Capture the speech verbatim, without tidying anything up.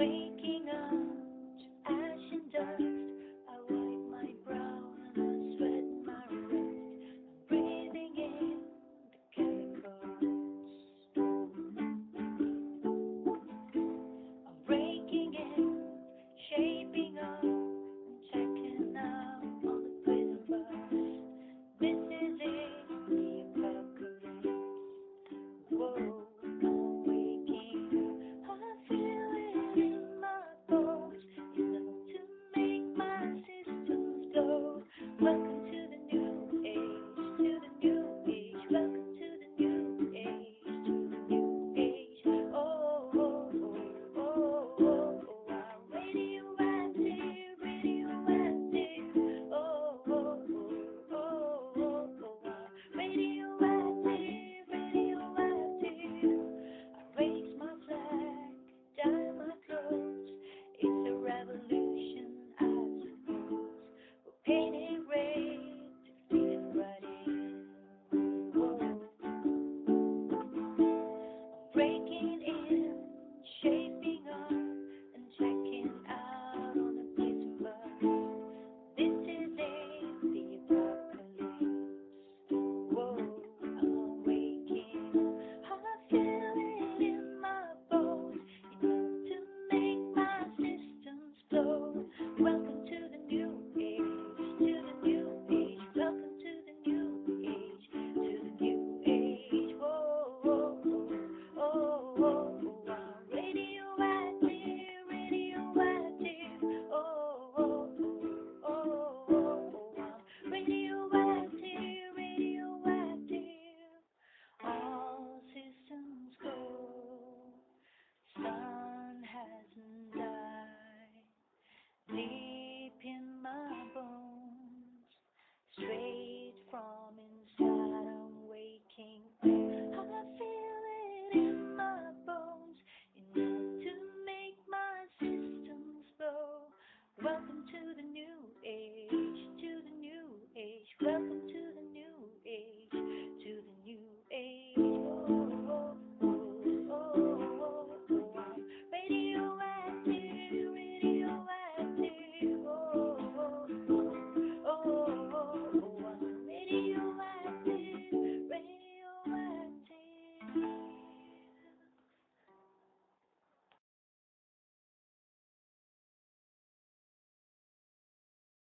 Waking up to ash and dust, I wipe my brow and I sweat my rest. I'm breathing in the chemicals. I'm breaking in, shaping up, and checking out on the prison bus. This is it, the apocalypse. Whoa, I'm waking up, I feel it in my bones, enough to make my systems blow. Welcome to the new age, to the new age. Welcome to the new age, to the new age. Oh, oh, oh, oh, oh, oh. I'm radioactive, radioactive. Oh, oh, oh, oh, oh, oh. I'm radioactive, radioactive. I raise my flag, dye my clothes. It's a revolution, I suppose. We're painting red to fit right in. Whoa. Breaking in, shaping